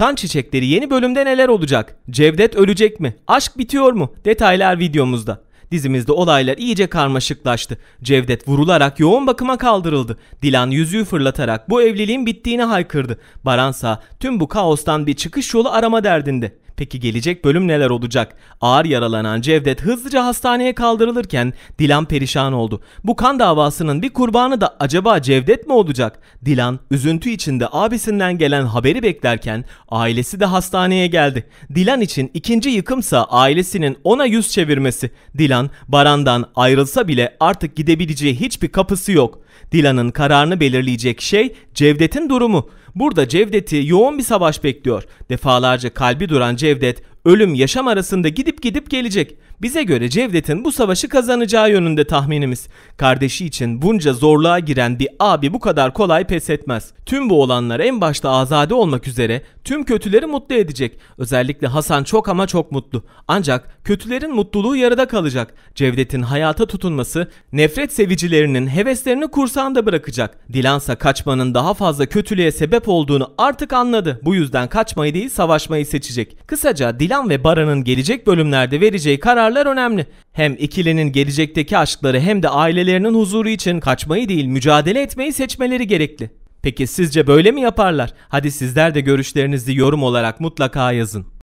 Kan Çiçekleri yeni bölümde neler olacak? Cevdet ölecek mi? Aşk bitiyor mu? Detaylar videomuzda. Dizimizde olaylar iyice karmaşıklaştı. Cevdet vurularak yoğun bakıma kaldırıldı. Dilan yüzüğü fırlatarak bu evliliğin bittiğini haykırdı. Baransa tüm bu kaostan bir çıkış yolu arama derdinde. Peki gelecek bölüm neler olacak? Ağır yaralanan Cevdet hızlıca hastaneye kaldırılırken Dilan perişan oldu. Bu kan davasının bir kurbanı da acaba Cevdet mi olacak? Dilan üzüntü içinde abisinden gelen haberi beklerken ailesi de hastaneye geldi. Dilan için ikinci yıkımsa ailesinin ona yüz çevirmesi. Dilan Baran'dan ayrılsa bile artık gidebileceği hiçbir kapısı yok. Dilan'ın kararını belirleyecek şey Cevdet'in durumu. Burada Cevdet'i yoğun bir savaş bekliyor. Defalarca kalbi duran Cevdet ölüm yaşam arasında gidip gelecek. Bize göre Cevdet'in bu savaşı kazanacağı yönünde tahminimiz. Kardeşi için bunca zorluğa giren bir abi bu kadar kolay pes etmez. Tüm bu olanlar en başta Azade olmak üzere tüm kötüleri mutlu edecek. Özellikle Hasan çok ama çok mutlu. Ancak kötülerin mutluluğu yarıda kalacak. Cevdet'in hayata tutunması nefret sevicilerinin heveslerini kursağında bırakacak. Dilansa kaçmanın daha fazla kötülüğe sebep olduğunu artık anladı. Bu yüzden kaçmayı değil savaşmayı seçecek. Kısaca Dilan ve Baran'ın gelecek bölümlerde vereceği kararlar önemli. Hem ikilinin gelecekteki aşkları hem de ailelerinin huzuru için kaçmayı değil mücadele etmeyi seçmeleri gerekli. Peki sizce böyle mi yaparlar? Hadi sizler de görüşlerinizi yorum olarak mutlaka yazın.